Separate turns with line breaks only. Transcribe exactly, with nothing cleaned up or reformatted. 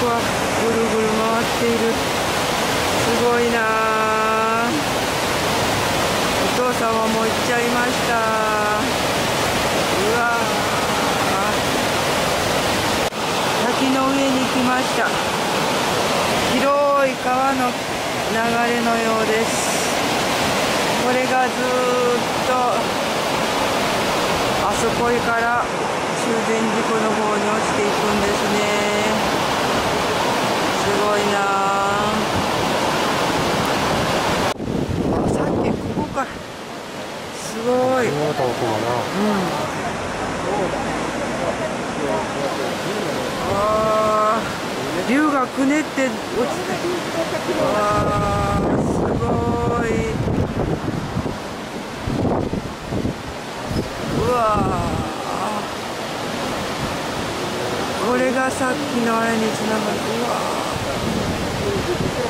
はぐるぐる回っている。すごいなあ。お父さんはもう行っちゃいました。うわあ、滝の上に来ました。広い川の流れのようです。これがずーっとあそこから中禅寺湖の方に落ちていくんですね。すごいなあ。さっきここからすごい。うん。ああ、竜がくねって落ちて。ああ、すごい。うわあ。これがさっきのあれにつながる。うわー。